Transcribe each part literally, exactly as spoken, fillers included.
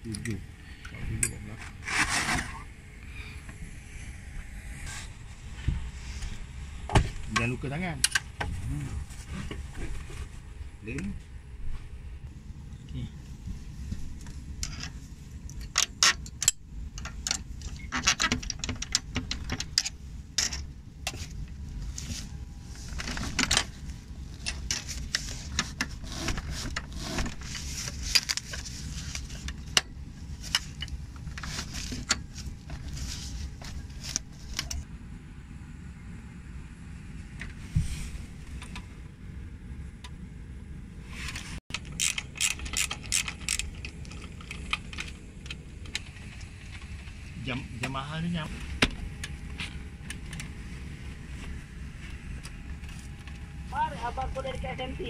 tujuh. tujuh empat belas. Jangan luka tangan. Hmm. Lem. Okey. Jam, jam mahal ni jam. Mari abang ko dari K S M T.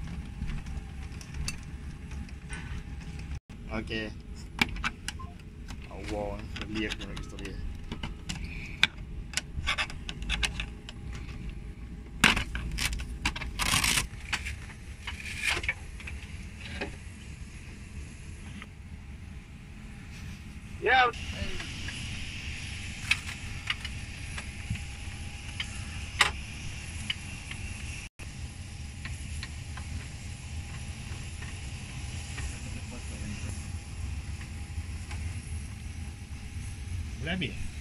Okey. Awak beli aku nak story. Ya. Boleh habis?